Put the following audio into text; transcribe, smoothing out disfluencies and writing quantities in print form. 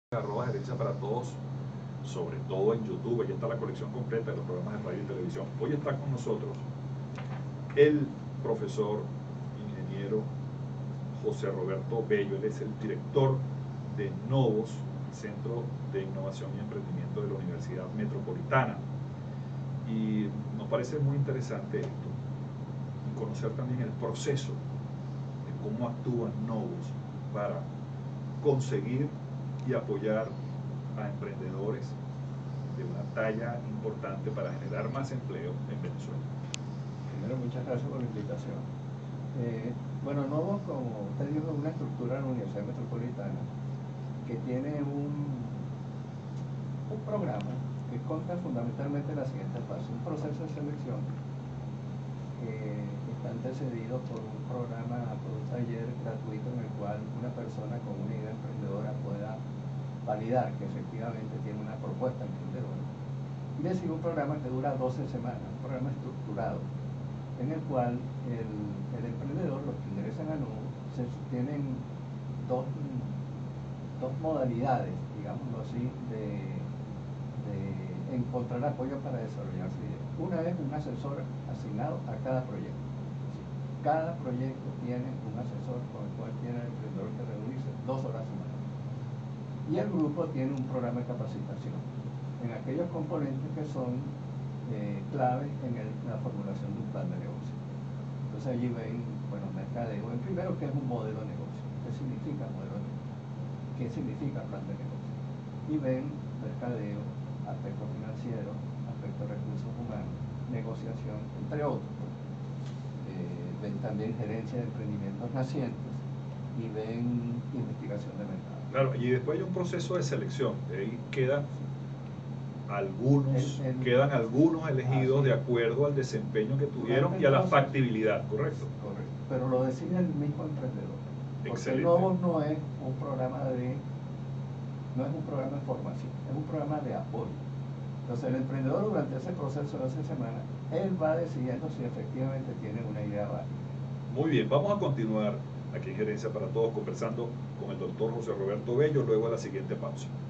@gerencia para todos, sobre todo en YouTube. Ahí está la colección completa de los programas de radio y televisión. Hoy está con nosotros el profesor ingeniero José Roberto Bello. Él es el director de Novos, Centro de Innovación y Emprendimiento de la Universidad Metropolitana. Y nos parece muy interesante esto, y conocer también el proceso de cómo actúa Novos para conseguir y apoyar a emprendedores de una talla importante para generar más empleo en Venezuela. Primero, muchas gracias por la invitación. Bueno, Novos, como usted dijo, es una estructura de la Universidad Metropolitana que tiene un programa que consta fundamentalmente de la siguiente fase: un proceso de selección que está antecedido por un programa, por un taller gratuito en el cual una persona con una idea emprendedora pueda validar que efectivamente tiene una propuesta emprendedora. Y le sigue un programa que dura 12 semanas, un programa estructurado, en el cual el emprendedor, los que ingresan a Novo, se tienen dos modalidades, digámoslo así, de encontrar apoyo para desarrollar su idea. Una es un asesor asignado a cada proyecto. Cada proyecto tiene un asesor con el cual tiene el emprendedor que reunirse 2 horas semanales. Y el grupo tiene un programa de capacitación en aquellos componentes que son claves en la formulación de un plan de negocio. Entonces allí ven, bueno, mercadeo, en primero, qué es un modelo de negocio, qué significa modelo de negocio, qué significa plan de negocio. Y ven mercadeo, aspecto financiero, aspecto de recursos humanos, negociación, entre otros. Ven también gerencia de emprendimientos nacientes y ven investigación de mercado. Claro, y después hay un proceso de selección, de ahí quedan algunos elegidos de acuerdo al desempeño que tuvieron y a la factibilidad, ¿correcto? Correcto, pero lo decide el mismo emprendedor. Porque Novos no es un programa de formación, es un programa de apoyo. Entonces el emprendedor, durante ese proceso de 12 semanas, él va decidiendo si efectivamente tiene una idea válida. Muy bien, vamos a continuar aquí en Gerencia para Todos conversando con el doctor José Roberto Bello luego de la siguiente pausa.